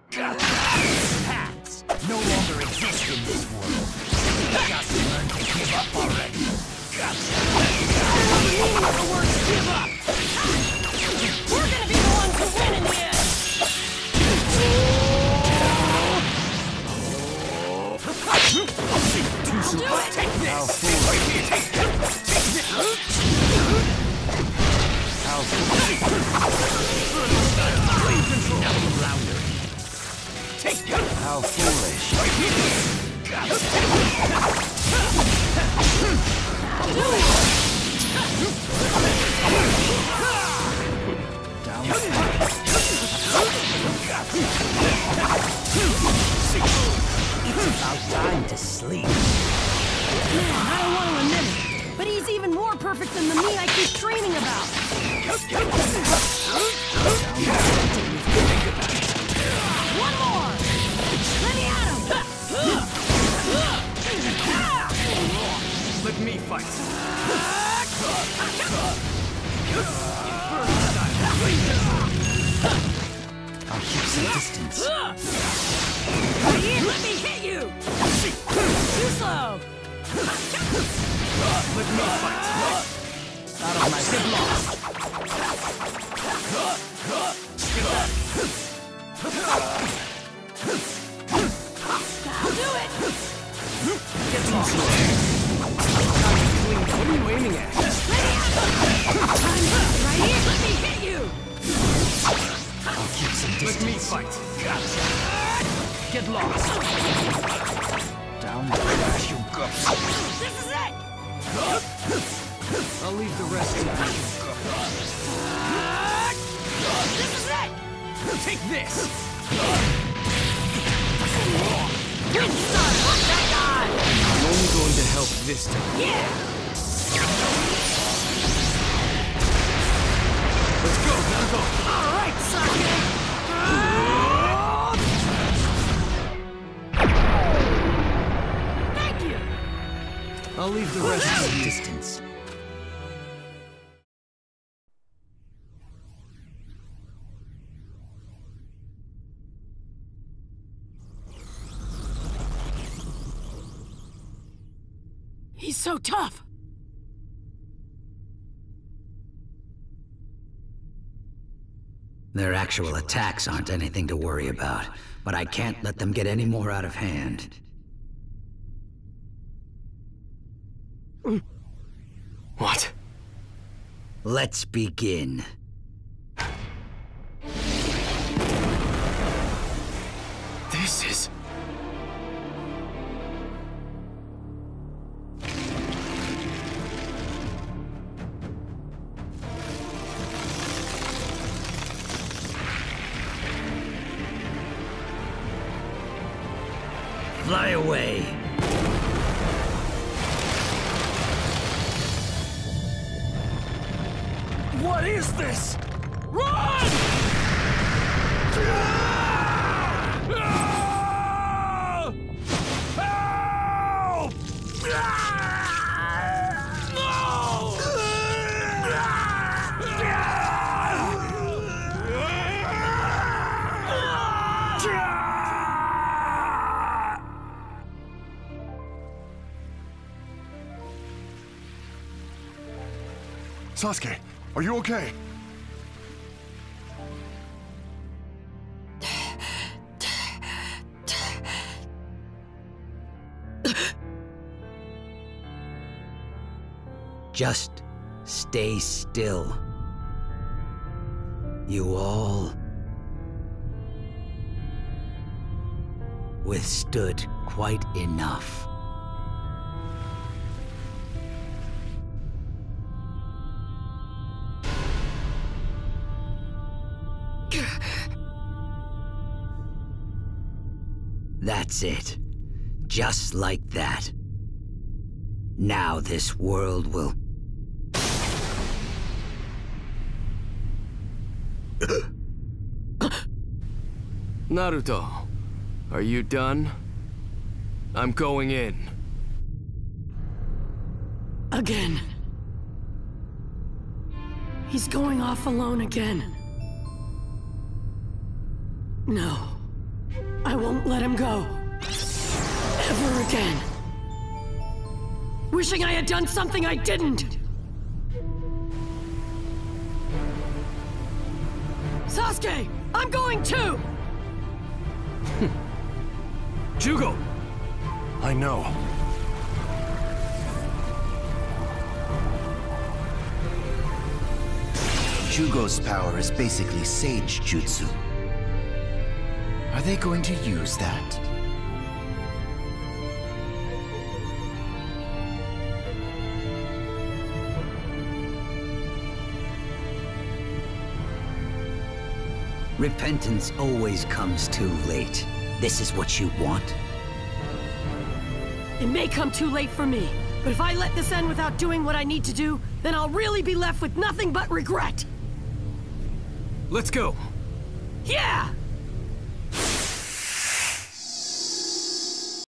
Hats no longer exist in this world. Just learn to give up already. The meaning of the words give up! We're gonna be the ones who win in the end! I'll do it! Take this! How Take this! How foolish! Now louder. Take this! How foolish! It's about time to sleep. Man, I don't want to admit it, but he's even more perfect than the me I keep dreaming about. One more! Let me at him! Let me fight. I'll keep some distance. Right here, let me hit you! Too slow! Let me fight. Out of my head lost. I'll do it! Get lost. What are you aiming at? Time's up! Right here, let me hit you! I'll keep some Let me distance. fight. Get lost. Down the trash, you go. This is it! I'll leave the rest to you. This is it! Take this. Windstar, fuck that guy! I'm only going to help this time. Yeah! Let's go. Gotta go. All right, Sasuke! Thank you! I'll leave the rest to you. Distance. He's so tough! Their actual attacks aren't anything to worry about, but I can't let them get any more out of hand. What? Let's begin. This is... Fly away! What is this? Run! Help! Sasuke, are you okay? Just stay still. You all withstood quite enough. That's it. Just like that. Now this world will... Naruto, are you done? I'm going in. Again. He's going off alone again. No. won't let him go. Ever again. Wishing I had done something I didn't. Sasuke, I'm going too! Jugo! I know. Jugo's power is basically Sage Jutsu. Are they going to use that? Repentance always comes too late. This is what you want? It may come too late for me, but if I let this end without doing what I need to do, then I'll really be left with nothing but regret. Let's go. Yeah!